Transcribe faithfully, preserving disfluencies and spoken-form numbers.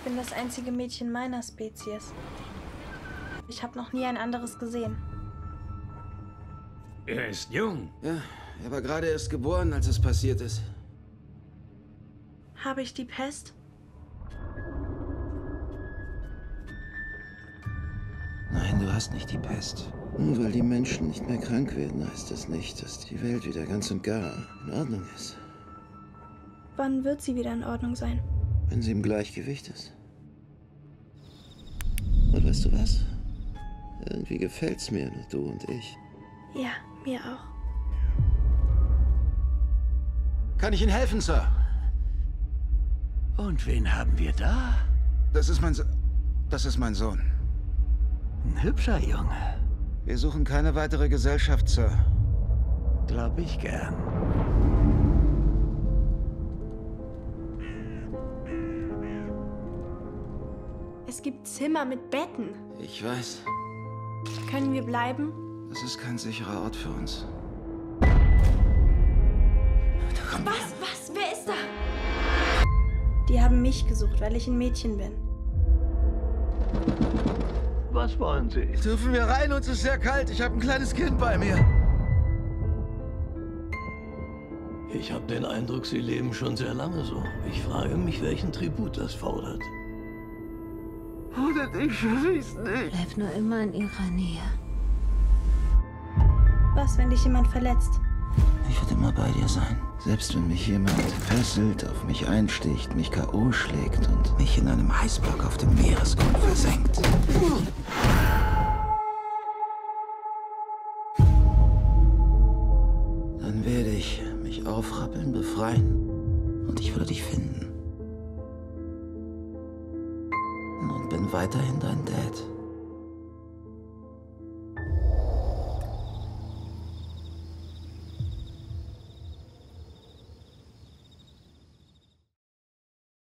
bin das einzige Mädchen meiner Spezies. Ich habe noch nie ein anderes gesehen. Er ist jung. Ja, er war gerade erst geboren, als es passiert ist. Habe ich die Pest? Nein, du hast nicht die Pest. Nur weil die Menschen nicht mehr krank werden, heißt das nicht, dass die Welt wieder ganz und gar in Ordnung ist. Wann wird sie wieder in Ordnung sein? Wenn sie im Gleichgewicht ist. Und weißt du was? Irgendwie gefällt's mir, nur du und ich. Ja, mir auch. Kann ich Ihnen helfen, Sir? Und wen haben wir da? Das ist mein so Das ist mein Sohn. Ein hübscher Junge. Wir suchen keine weitere Gesellschaft, Sir. Glaub ich gern. Es gibt Zimmer mit Betten. Ich weiß, Können wir bleiben? das ist kein sicherer Ort für uns. Da kommt Was? Was? Wer ist da? Die haben mich gesucht, weil ich ein Mädchen bin. Was wollen Sie? Dürfen wir rein? Uns ist sehr kalt. Ich habe ein kleines Kind bei mir. Ich habe den Eindruck, Sie leben schon sehr lange so. Ich frage mich, welchen Tribut das fordert. Oder ich weiß nicht. Bleib nur immer in ihrer Nähe. Was, wenn dich jemand verletzt? Ich werde immer bei dir sein. Selbst wenn mich jemand fesselt, auf mich einsticht, mich K O schlägt und mich in einem Eisblock auf dem Meeresgrund versenkt. Dann werde ich mich aufrappeln, befreien und ich werde dich finden. Und bin weiterhin dein Dad.